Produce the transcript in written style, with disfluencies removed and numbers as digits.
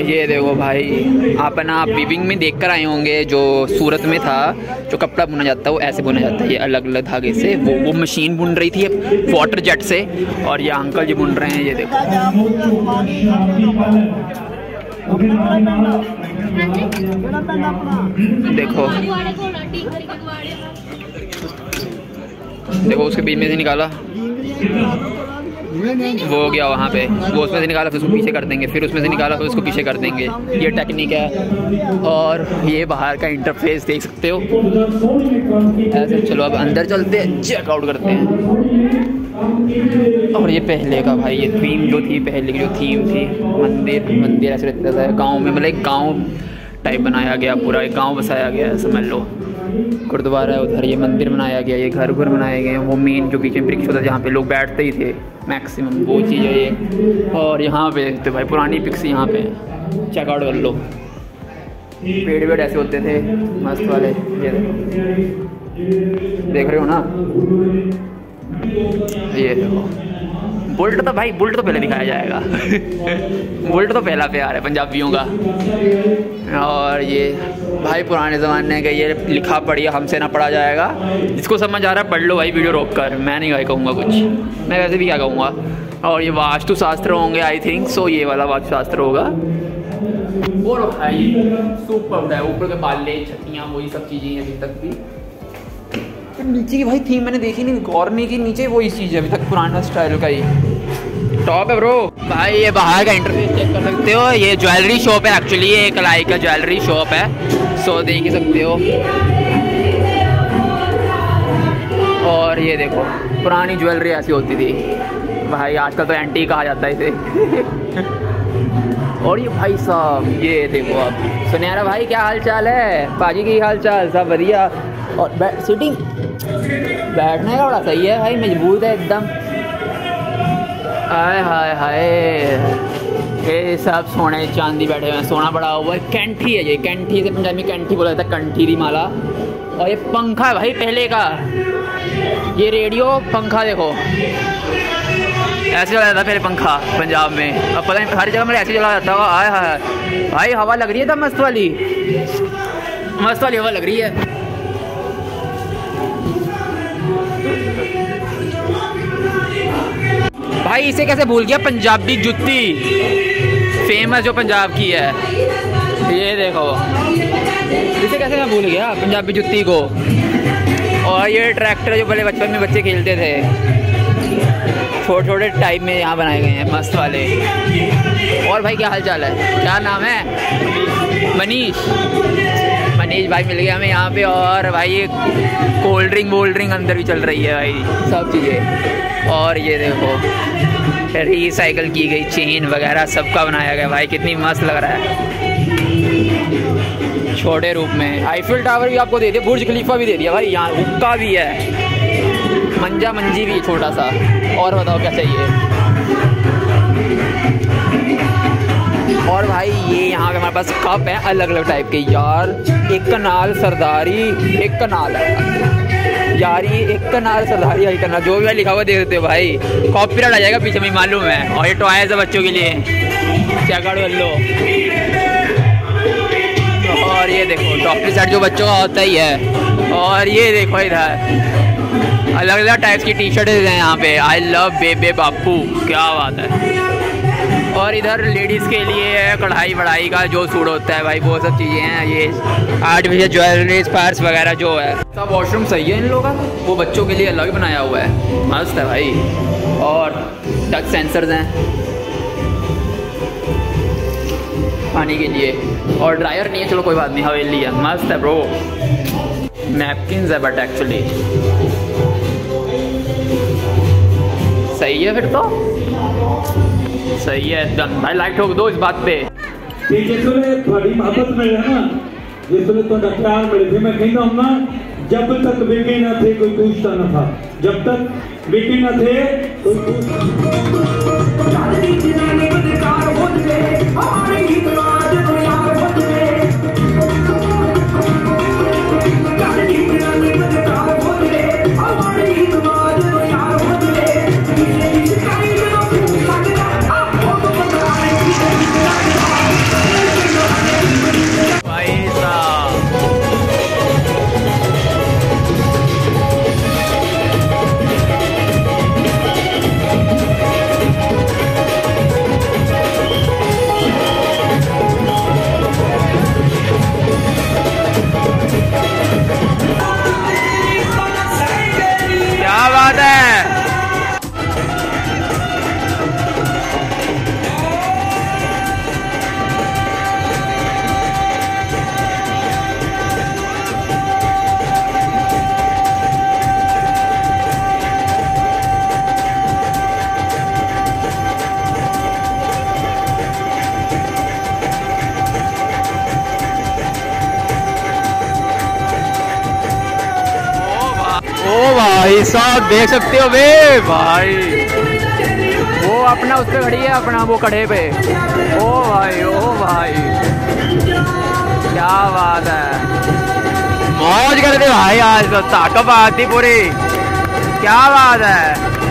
ये देखो भाई, अपना वीविंग में देख कर आए होंगे, जो सूरत में था जो कपड़ा बुना जाता है वो ऐसे बुना जाता है, ये अलग अलग धागे से। वो मशीन बुन रही थी वाटर जेट से, और ये अंकल जी बुन रहे हैं। ये देखो देखो देखो, उसके बीच में से निकाला, वो हो गया वहाँ पे, वो उसमें से निकाला फिर उसको पीछे कर देंगे, फिर उसमें से निकाला फिर उसको पीछे कर देंगे। ये टेक्निक है। और ये बाहर का इंटरफेस देख सकते हो ऐसे। चलो अब अंदर चलते हैं, चेकआउट करते हैं। और ये पहले का भाई, ये थीम जो थी, पहले की जो थीम थी, मंदिर ऐसे रहता था गाँव में, मतलब एक गाँव टाइप बनाया गया, पूरा एक गाँव बसाया गया है समझ लो। गुरुद्वारा है उधर, ये मंदिर बनाया गया, ये घर बनाए गए हैं। वो मेन जो पीछे वृक्ष होता है जहाँ पे लोग बैठते ही थे मैक्सिमम, वो चीज़ है ये। और यहाँ पे तो भाई पुरानी पिक्स यहाँ पे चेकआउट कर लो। पेड़ वेड़ ऐसे होते थे मस्त वाले, ये देख रहे हो ना। ये देखो बुल्ट तो भाई, बुल्ट तो पहले दिखाया जाएगा बुल्ट तो पहला प्यार है पंजाबियों का। और ये भाई पुराने ज़माने का, ये लिखा पढ़िए हमसे ना पढ़ा जाएगा। जिसको समझ आ रहा है पढ़ लो भाई वीडियो रोक कर, मैं नहीं कहूँगा कुछ, मैं वैसे भी क्या कहूँगा। और ये वास्तु शास्त्र होंगे आई थिंक सो, ये वाला वास्तु शास्त्र होगा। और भाई सुपर है, ऊपर के बाले छत्तियाँ वही सब चीज़ें हैं अभी तक भी। नीचे की भाई थीम मैंने देखी नहीं, गौर नहीं की, नीचे वही चीज़ है अभी तक पुराना स्टाइल का ही टॉप है ब्रो। भाई ये बाहर का इंटरफेस चेक कर सकते हो, ये ज्वेलरी शॉप है एक्चुअली, ये कलाई का ज्वेलरी शॉप है, सो देख ही सकते हो। और ये देखो पुरानी ज्वेलरी ऐसी होती थी भाई, आजकल तो एंटीक कहा जाता है इसे और ये भाई साहब ये देखो, अब सुनहरा भाई क्या हाल चाल है, पाजी की हाल चाल, सब बढ़िया। और सीटिंग बैठने का बड़ा सही है भाई, मजबूत है एकदम। हाय हाय हाय, ये सब सोने चांदी बैठे हुए हैं, सोना पड़ा हुआ है। कैंठी है ये, कैंठी से पंजाबी में कैंठी बोला जाता है, कंठी दी माला। और ये पंखा है भाई पहले का, ये रेडियो पंखा देखो ऐसे चला जाता पहले पंखा पंजाब में, अब पता नहीं हर जगह में ऐसे चला जाता होगा। हाय हाय भाई, हवा लग रही है तब मस्त वाली हवा लग रही है। भाई इसे कैसे भूल गया, पंजाबी जुत्ती फेमस जो पंजाब की है, ये देखो इसे कैसे मैं भूल गया पंजाबी जुत्ती को। और ये ट्रैक्टर जो पहले बचपन में बच्चे खेलते थे, छोटे छोटे टाइप में यहाँ बनाए गए हैं मस्त वाले। और भाई क्या हाल चाल है, क्या नाम है? मनीष भाई मिल गया हमें यहाँ पे। और भाई ये कोल्ड ड्रिंक अंदर भी चल रही है भाई, सब चीज़ें। और ये देखो रिसाइकल की गई चेन वगैरह सबका बनाया गया भाई, कितनी मस्त लग रहा है छोटे रूप में। आईफिल टावर भी आपको दे दिया, बुर्ज खलीफा भी दे दिया भाई, यहाँ हुक्का भी है, मंजा मंजी भी छोटा सा। और बताओ क्या चाहिए। और भाई ये यहाँ पे हमारे पास कप है अलग अलग टाइप के यार, एक कनाल सरदारी, एक कनाल है यार, ये एक कनाल सरदारी, एक कनाल जो भी लिखा हुआ देख देते हो भाई, कॉपीराइट आ जाएगा पीछे में मालूम है। और ये टॉयज है बच्चों के लिए, क्या कर लो। और ये देखो डॉक्टर सेट जो बच्चों का होता ही है। और ये देखो इधर अलग अलग टाइप्स की टी शर्ट हैं यहाँ पे, आई लव बेबे बापू, क्या बात है। और इधर लेडीज़ के लिए है कढ़ाई वढ़ाई का जो सूट होता है भाई, वो सब चीज़ें हैं। ये आर्टिफिशियल ज्वेलरी पर्स वगैरह जो है सब। वॉशरूम सही है इन लोगों का, वो बच्चों के लिए अलग बनाया हुआ है, मस्त है भाई। और टच सेंसर्स हैं पानी के लिए, और ड्रायर नहीं है, चलो कोई बात नहीं, हवेली है, मस्त है ब्रो। नैपकिन्स है बट एक्चुअली सही है, फिर तो सही है एकदम भाई। लाइक ठोक दो इस बात पे। जिसले थोड़ी मोहब्बत मिले ना, जिसले तो प्यार मिले थे, मैं कहता हूँ ना, जब तक बेटे ना थे कोई पूछता ना था, जब तक बेटे ना थे कोई साहब देख सकते हो बे भाई, वो अपना उस पे खड़ी है, अपना वो कड़े पे। ओ भाई क्या बात है, मौज कर दे भाई, आज तो ताकत आती पूरी, क्या बात है।